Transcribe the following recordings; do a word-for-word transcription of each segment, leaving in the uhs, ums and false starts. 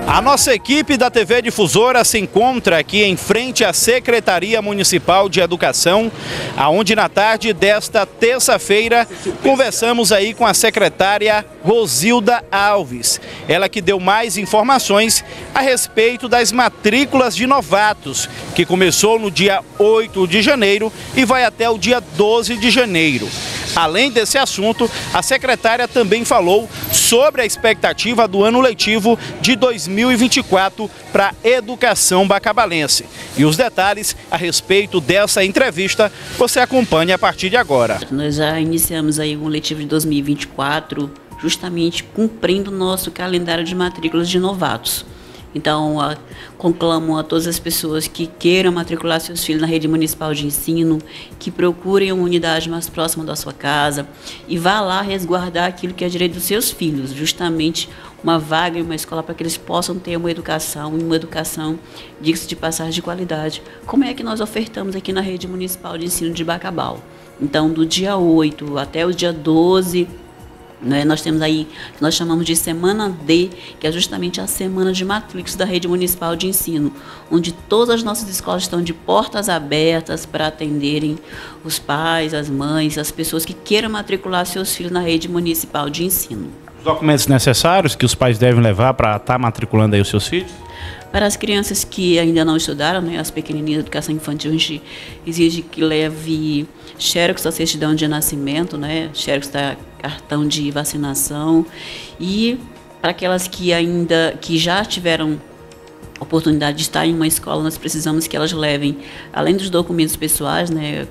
A nossa equipe da T V Difusora se encontra aqui em frente à Secretaria Municipal de Educação, aonde na tarde desta terça-feira conversamos aí com a secretária Rosilda Alves. Ela que deu mais informações a respeito das matrículas de novatos, que começou no dia oito de janeiro e vai até o dia doze de janeiro. Além desse assunto, a secretária também falou sobre a expectativa do ano letivo de dois mil e vinte e quatro para a educação bacabalense. E os detalhes a respeito dessa entrevista você acompanha a partir de agora. Nós já iniciamos aí um letivo de dois mil e vinte e quatro, justamente cumprindo o nosso calendário de matrículas de novatos. Então, a, conclamo a todas as pessoas que queiram matricular seus filhos na rede municipal de ensino, que procurem uma unidade mais próxima da sua casa e vá lá resguardar aquilo que é direito dos seus filhos, justamente uma vaga em uma escola para que eles possam ter uma educação, uma educação, diga-se de passagem, de qualidade, como é que nós ofertamos aqui na rede municipal de ensino de Bacabal. Então, do dia oito até o dia doze, Né, nós temos aí, que nós chamamos de Semana D, que é justamente a semana de matrículas da rede municipal de ensino, onde todas as nossas escolas estão de portas abertas para atenderem os pais, as mães, as pessoas que queiram matricular seus filhos na rede municipal de ensino. Os documentos necessários que os pais devem levar para estar matriculando aí os seus filhos? Para as crianças que ainda não estudaram, né, as pequenininhas da educação infantil, a gente exige que leve xerox da certidão de nascimento, né, xerox da cartão de vacinação, e para aquelas que ainda que já tiveram oportunidade de estar em uma escola, nós precisamos que elas levem, além dos documentos pessoais, né,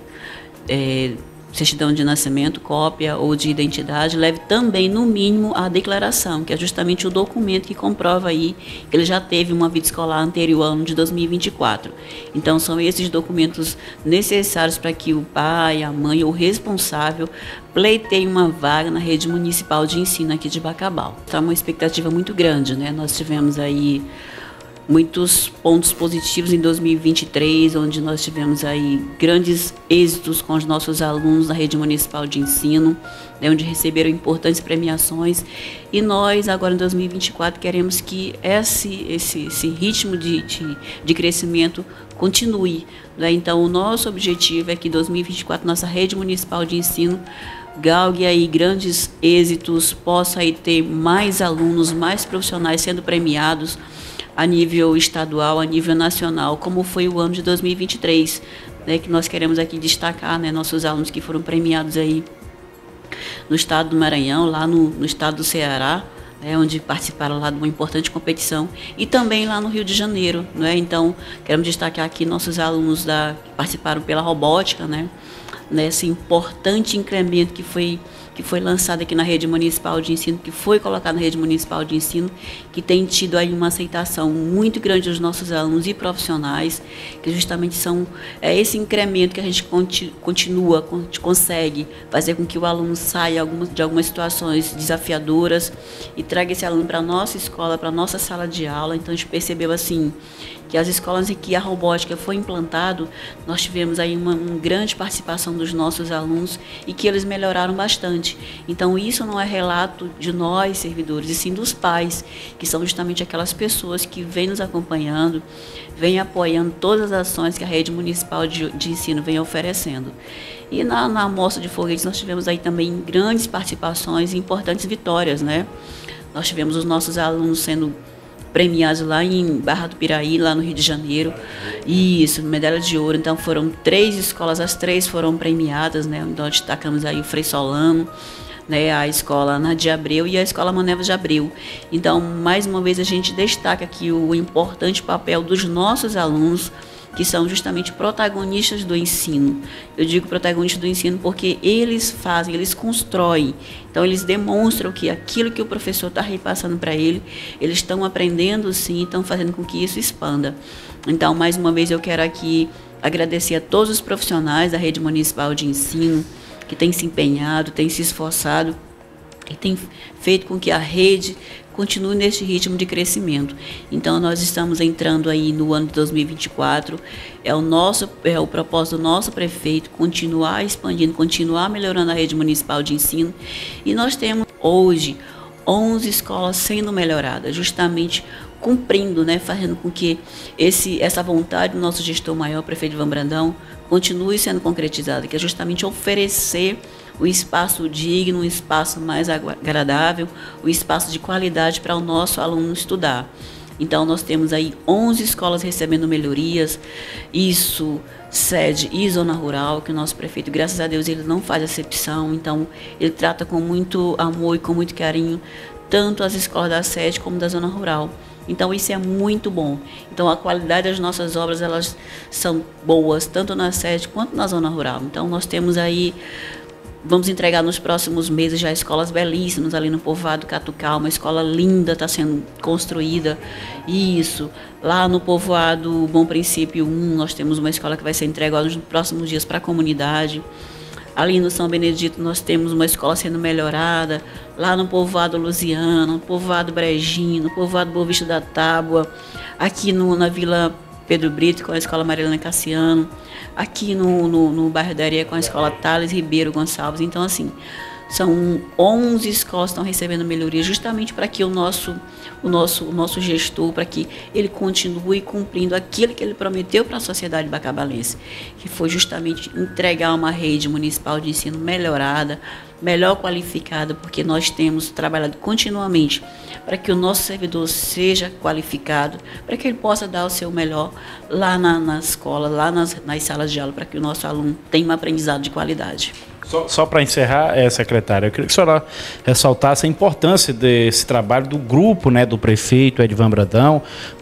é, certidão de nascimento, cópia ou de identidade, leve também, no mínimo, a declaração, que é justamente o documento que comprova aí que ele já teve uma vida escolar anterior ao ano de dois mil e vinte e quatro. Então, são esses documentos necessários para que o pai, a mãe ou o responsável pleiteie uma vaga na rede municipal de ensino aqui de Bacabal. Está uma expectativa muito grande, né? Nós tivemos aí muitos pontos positivos em dois mil e vinte e três, onde nós tivemos aí grandes êxitos com os nossos alunos da rede municipal de ensino, né, onde receberam importantes premiações. E nós, agora em dois mil e vinte e quatro, queremos que esse, esse, esse ritmo de, de, de crescimento continue, né? Então, o nosso objetivo é que em dois mil e vinte e quatro, nossa rede municipal de ensino galgue aí grandes êxitos, possa aí ter mais alunos, mais profissionais sendo premiados a nível estadual, a nível nacional, como foi o ano de dois mil e vinte e três, né, que nós queremos aqui destacar, né, nossos alunos que foram premiados aí no estado do Maranhão, lá no, no estado do Ceará, né, onde participaram lá de uma importante competição, e também lá no Rio de Janeiro, né. Então, queremos destacar aqui nossos alunos da, que participaram pela robótica, né, nesse importante incremento que foi que foi lançado aqui na rede municipal de ensino, que foi colocado na rede municipal de ensino, que tem tido aí uma aceitação muito grande dos nossos alunos e profissionais, que justamente são é esse incremento que a gente conti, continua, consegue fazer com que o aluno saia algumas, de algumas situações desafiadoras e traga esse aluno para a nossa escola, para a nossa sala de aula. Então, a gente percebeu assim que as escolas em que a robótica foi implantado, nós tivemos aí uma, uma grande participação dos nossos alunos e que eles melhoraram bastante. Então, isso não é relato de nós, servidores, e sim dos pais, que são justamente aquelas pessoas que vêm nos acompanhando, vêm apoiando todas as ações que a rede municipal de, de ensino vem oferecendo. E na, na amostra de foguetes nós tivemos aí também grandes participações e importantes vitórias, né? Nós tivemos os nossos alunos sendo premiados lá em Barra do Piraí, lá no Rio de Janeiro. Isso, medalha de ouro. Então, foram três escolas, as três foram premiadas, né? Então, destacamos aí o Frei Solano, né, a escola Ana de Abreu e a escola Manevo de Abreu. Então, mais uma vez, a gente destaca aqui o importante papel dos nossos alunos, que são justamente protagonistas do ensino. Eu digo protagonistas do ensino porque eles fazem, eles constroem. Então, eles demonstram que aquilo que o professor está repassando para ele, eles estão aprendendo sim, estão fazendo com que isso expanda. Então, mais uma vez, eu quero aqui agradecer a todos os profissionais da rede municipal de ensino que têm se empenhado, têm se esforçado e têm feito com que a rede continue neste ritmo de crescimento. Então, nós estamos entrando aí no ano de dois mil e vinte e quatro, é o, nosso, é o propósito do nosso prefeito continuar expandindo, continuar melhorando a rede municipal de ensino, e nós temos hoje onze escolas sendo melhoradas, justamente cumprindo, né, fazendo com que esse, essa vontade do nosso gestor maior, prefeito Ivan Brandão, continue sendo concretizada, que é justamente oferecer o espaço digno, um espaço mais agradável, o espaço de qualidade para o nosso aluno estudar. Então, nós temos aí onze escolas recebendo melhorias, isso, sede e zona rural, que o nosso prefeito, graças a Deus, ele não faz acepção, então ele trata com muito amor e com muito carinho, tanto as escolas da sede como da zona rural. Então, isso é muito bom. Então, a qualidade das nossas obras, elas são boas, tanto na sede quanto na zona rural. Então, nós temos aí, vamos entregar nos próximos meses já escolas belíssimas ali no povoado Catucal, uma escola linda está sendo construída. Isso, lá no povoado Bom Princípio um, nós temos uma escola que vai ser entregada nos próximos dias para a comunidade. Ali no São Benedito nós temos uma escola sendo melhorada, lá no povoado Luziano, no povoado Brejinho, no povoado Boa Vista da Tábua, aqui no, na Vila Pedro Brito com a escola Marilena Cassiano, aqui no, no, no bairro da Areia com a escola Thales Ribeiro Gonçalves. Então, assim, são onze escolas que estão recebendo melhoria justamente para que o nosso, o nosso, o nosso gestor, para que ele continue cumprindo aquilo que ele prometeu para a sociedade bacabalense, que foi justamente entregar uma rede municipal de ensino melhorada, melhor qualificada, porque nós temos trabalhado continuamente para que o nosso servidor seja qualificado, para que ele possa dar o seu melhor lá na, na escola, lá nas, nas salas de aula, para que o nosso aluno tenha um aprendizado de qualidade. Só, só para encerrar, é, secretária, eu queria que a senhora ressaltasse a importância desse trabalho do grupo, né, do prefeito Edivan Brandão,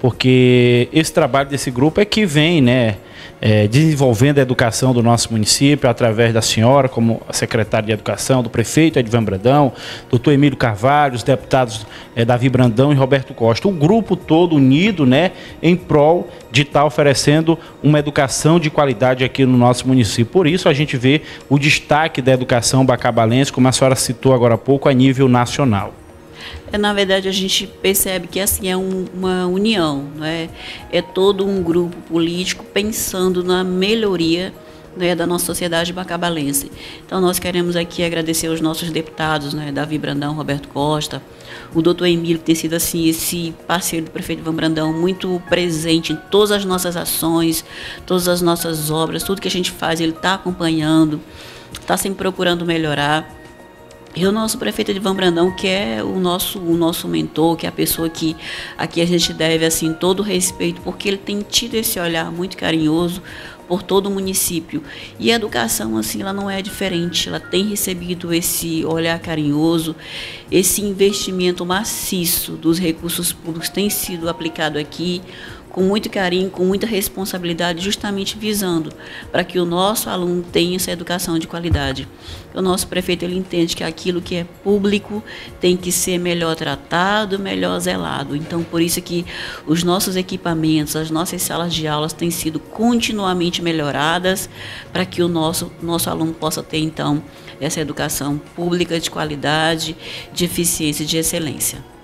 porque esse trabalho desse grupo é que vem, né, é, desenvolvendo a educação do nosso município através da senhora, como a secretária de Educação, do prefeito Edivan Brandão, doutor Emílio Carvalho, os deputados é, Davi Brandão e Roberto Costa, o grupo todo unido, né, em prol de estar oferecendo uma educação de qualidade aqui no nosso município. Por isso a gente vê o destaque da educação bacabalense, como a senhora citou agora há pouco, a nível nacional. É, na verdade, a gente percebe que assim é um, uma união, né? É todo um grupo político pensando na melhoria, né, da nossa sociedade bacabalense. Então, nós queremos aqui agradecer aos nossos deputados, né, Davi Brandão, Roberto Costa, o doutor Emílio, que tem sido assim, esse parceiro do prefeito Ivan Brandão, muito presente em todas as nossas ações, todas as nossas obras, tudo que a gente faz, ele está acompanhando, está sempre procurando melhorar. E o nosso prefeito Ivan Brandão, que é o nosso, o nosso mentor, que é a pessoa que aqui a gente deve assim, todo o respeito, porque ele tem tido esse olhar muito carinhoso por todo o município. E a educação, assim, ela não é diferente, ela tem recebido esse olhar carinhoso, esse investimento maciço dos recursos públicos tem sido aplicado aqui, com muito carinho, com muita responsabilidade, justamente visando para que o nosso aluno tenha essa educação de qualidade. O nosso prefeito, ele entende que aquilo que é público tem que ser melhor tratado, melhor zelado. Então, por isso que os nossos equipamentos, as nossas salas de aulas têm sido continuamente melhoradas para que o nosso, nosso aluno possa ter, então, essa educação pública de qualidade, de eficiência e de excelência.